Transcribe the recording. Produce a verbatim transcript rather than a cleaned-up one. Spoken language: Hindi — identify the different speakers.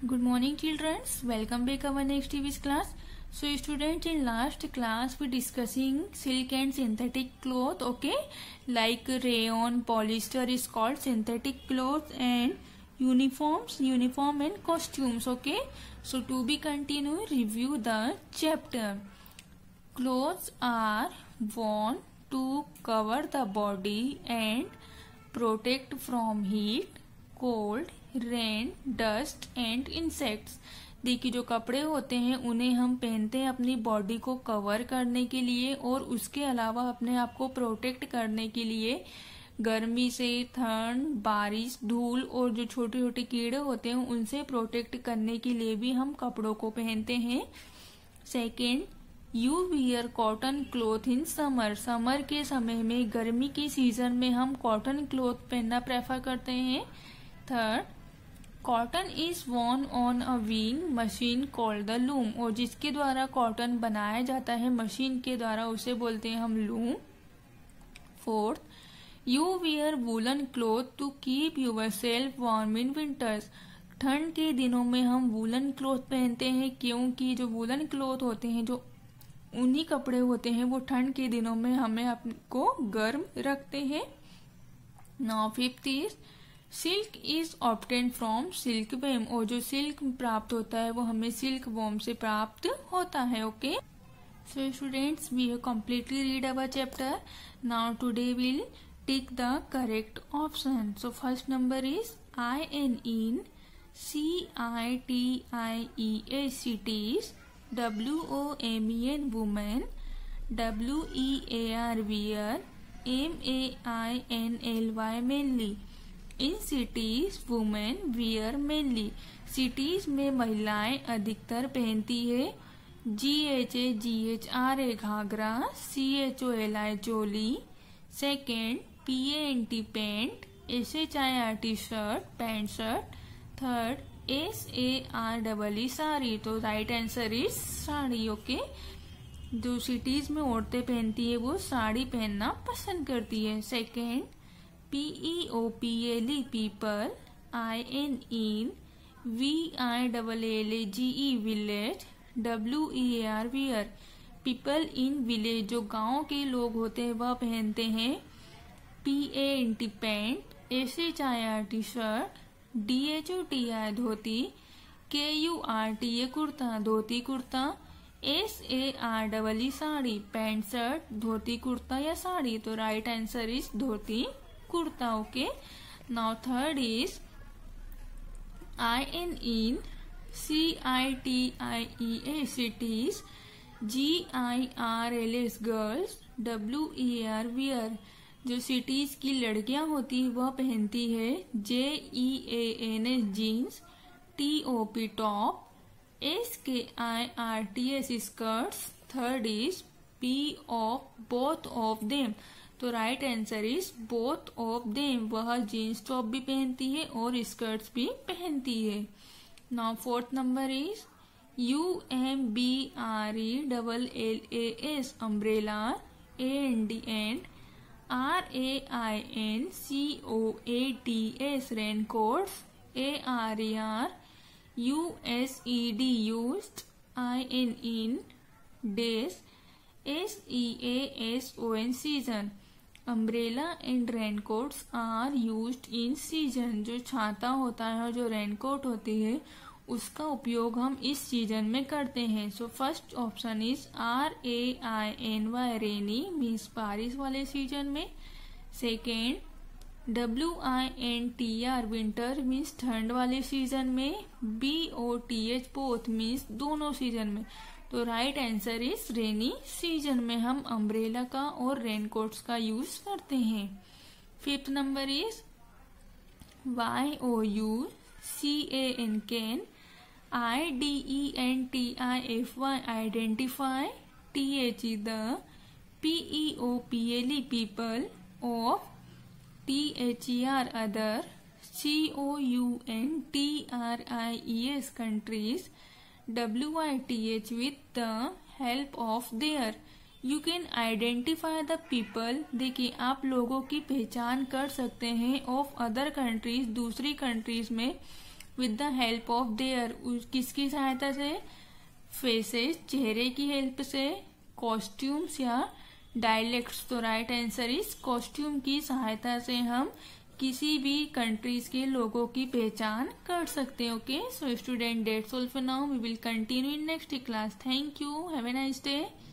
Speaker 1: Good morning, children. Welcome back our next T V class. So, students, in last class we discussing silk and synthetic cloth. Okay, like rayon, polyester is called synthetic cloth, and uniforms, uniform and costumes. Okay, so to be continued, review the chapter. Clothes are worn to cover the body and protect from heat, cold, rain, dust and insects. देखिए, जो कपड़े होते हैं उन्हें हम पहनते हैं अपनी बॉडी को कवर करने के लिए और उसके अलावा अपने आप को प्रोटेक्ट करने के लिए गर्मी से, ठंड, बारिश, धूल और जो छोटे छोटे कीड़े होते हैं उनसे प्रोटेक्ट करने के लिए भी हम कपड़ों को पहनते हैं। Second, you wear cotton cloth in summer. Summer के समय में, गर्मी के सीजन में हम कॉटन क्लोथ पहनना प्रेफर करते हैं। Third, cotton is worn on a weaving machine called the loom. और जिसके द्वारा कॉटन बनाया जाता है मशीन के द्वारा उसे बोलते हैं हम loom. Fourth, you wear woollen cloth to keep yourself warm in winters. ठंड के दिनों में हम वूलन क्लोथ पहनते हैं क्योंकि जो वूलन क्लोथ होते हैं, जो ऊनी कपड़े होते हैं, वो ठंड के दिनों में हमें आपको गर्म रखते हैं। Now fifth is silk is obtain from silk worm. और जो सिल्क प्राप्त होता है वो हमें सिल्क वर्म से प्राप्त होता है। Okay, so students, we have completely read our chapter. Now today will tick the correct option. So first number is I N in, C I T I E S cities, W O M E N women, W E A R wear, M A I N L Y mainly. In cities women wear mainly. Cities में महिलाएं अधिकतर पहनती है G H A G H R A Ghaghara, C H O L I choli. Second, P A N T pant, S H I R T shirt, pant shirt. Third, S A R double E sari. तो right answer is sari. Okay, जो सिटीज में औरतें पहनती है वो साड़ी पहनना पसंद करती है। Second, P E O P L E people, I N in, V I L L A G E village, W E A R wear। people in village जो गांव के लोग होते हैं वह पहनते हैं P A N T pant, S H I R T shirt, D H O T I dhoti, K U R T A kurta, dhoti kurta, S A R E sari, pant shirt, dhoti kurta या साड़ी। तो right answer is dhoti kurta. Okay, now third is I N in, C I T I E A cities, G I R L S girls, W E R wear. जो सिटीज की लड़कियां होती है वह पहनती है J E A N S jeans, T O P top, S K I R T S skirts. Third is P of both of them. तो right answer is both of them. वह जीन्स टॉप भी पहनती है और स्कर्ट्स भी पहनती है। Now fourth number is U M B R E double L A S umbrella, A N D and, R A I N C O A T S raincoats, A R E R U S E D used, I N in days, S E A S O N season. Umbrella and raincoats are used in season. जो छाता होता है और जो रेनकोट होती है उसका उपयोग हम इस सीजन में करते हैं। So first option is R A I N Y rainy means बारिश वाले सीजन में। Second, W I N T R winter means ठंड वाले सीजन में। B O T H both means दोनों सीजन में। तो right answer is rainy season में हम अम्ब्रेला का और रेनकोट्स का यूज करते हैं। Fifth number is Y O U C A N can, I D E N T I F Y identify, T H E the, P E O P L E people, of, T H E R other, C O U N T R I E S countries, W I T H with the help of their। You can identify the people। देखिए, आप लोगों की पहचान कर सकते हैं ऑफ अदर कंट्रीज, दूसरी कंट्रीज में, with the help of their, किसकी सहायता से, फेसेस, चेहरे की हेल्प से, कॉस्ट्यूम्स या डायलेक्ट्स। तो राइट आंसर इज कॉस्ट्यूम की सहायता से हम किसी भी कंट्रीज के लोगों की पहचान कर सकते हैं। Okay, so student, that's all for now, we will continue in next class. Thank you, have a nice day.